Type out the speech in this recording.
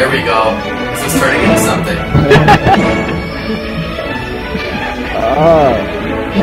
There we go. This is turning into something. Oh.